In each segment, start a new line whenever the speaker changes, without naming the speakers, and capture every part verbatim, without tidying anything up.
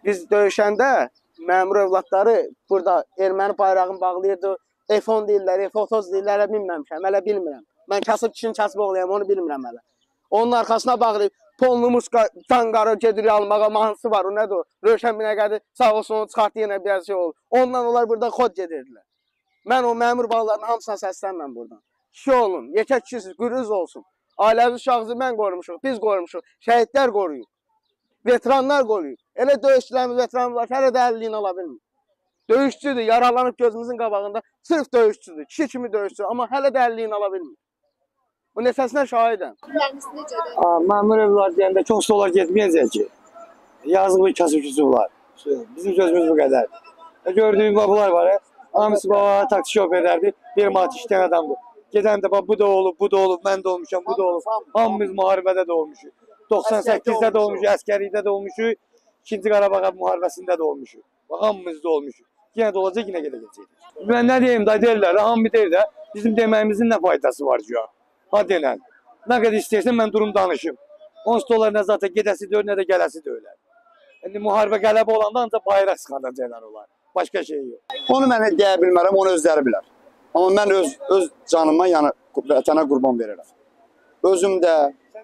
Biz döyüşəndə məmur övladları burada erməni bayrağını bağlayırdı. F on deyirlər, F otuz deyirlər, hələ bilməmişəm, hələ bilmirəm. Mən kasıb kişinin kasıb oğluyam, onu bilmirəm hələ. Onun arkasına bağlayıb, Polnumuska Canqarı gedir almağa, mahnısı var, o nədir o? Rövşən Binəqədi sağ olsun, onu çıxartdı yenə biraz şey olur. Ondan onlar burada xod gedirdilər. Mən o məmur bağlarının hamısına səslənməm buradan. Kişi olun, yekə kişisiz, qürüz olsun. Ailəvi uşağınızı mən qorumuşuq, biz qorumuşuq, şəhidlər qoruyub. Veteranlar qoruyub. Elə döyüşçülərimiz, veteranlar var ki, hələ də əliliyini ala bilmir. Döyüşçüdür, yaralanıb gözümüzün qabağında, sırf döyüşçüdür, kişi kimi döyüşçü, amma hələ də əliliyini ala bilmir. Bu nəfəsinə şahidəm.
Məmur evlər deyəndə çox solar getməyəcək ki. Yazıq bir kasıbçısı var. Bizim sözümüz bu qədər. Gördüyüm babalar var ya, hamısı baba taksi şoförlərdir, bir manat işləyən adamdır. Gedən də bu da olub, bu da olub, mən də olmuşam, bu da olub. Hamımız müharibədə də olmuşuq. doxsan səkkizdə də olmuşuq, əskərlikdə də olmuşuq, ikinci Qarabağ müharibəsində də olmuşuq. Hamımız da olmuşuq. Yenə də olacaq, yenə gedəcək. Mən nə deyim, da deyirlər, hamı deyir də, bizim deməyimizin nə faydası var ki ya? Ha denən. Nə qədər istəyirsən mən durum danışım. Onsuz da onlar nə zaten gedəsi deyil, nə də gələsi deyil. İndi müharibə qələbə olanda ancaq bayraq çıxardacaqlar onlar. Başqa şey yox.
Onu mən deyə bilmərəm, onu özləri bilər. Amma mən öz öz canıma, yəni vətənə qurban verirəm. Özüm də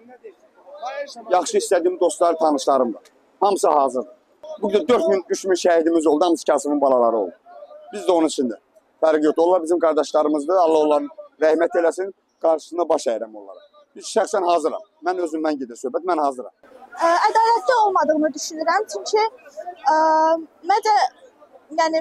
yaxşı istədiyim dostlar, tanışlarım da. Hamısı hazırdır. Bugün dörd min, üç min şəhidimiz oldu, hamısı kasımın balaları oldu. Biz də onun içində. Fərq yoxdur. Onlar bizim qardaşlarımızdır. Allah onların rəhmət eləsin. Qarşısında baş əyirəm onlara. Biz şəxsən hazıram. Mən özümdən gedir söhbət, mən hazıram.
Ədalətli olmadığını düşünürəm. Çünki ə, məncə yəni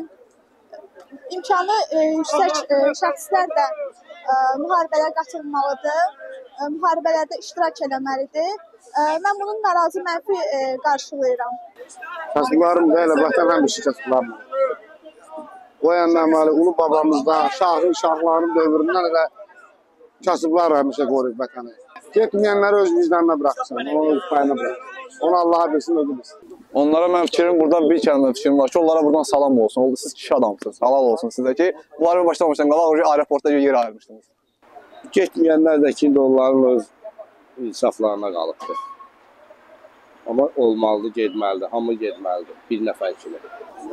imkanı ə, yüksək ə, şəxslər də ə, müharibələrə qatılmalıdır. Ə, müharibələrdə iştirak eləməlidir. Ə, mən bunun narazı mənfi ə, qarşılayıram.
Kasıblarım da elə vətən həmişə kasıblarım. O yandan məli ulu babamızdan, şahın, şahların dövründən elə kasıblar həmişə qoruyub vətəni. Getməyənləri öz vicdanına bıraxsın, onu öz payına bıraxsın. Onu Allah'a bilsin, özü bilsin.
Onlara mən fikrim, buradan bir kəlmə fikrim var ki, onlara buradan salam olsun. Oldu, siz kişi adamsınız, halal olsun sizə ki, bunları başlamamışdan qabaq aeroportda yer ayırmışdınız.
Getməyənlər də ki, onların öz insaflarına qalıbdır. Amma olmalıdır, getməlidir, hamı getməlidir, bir nəfər kimi.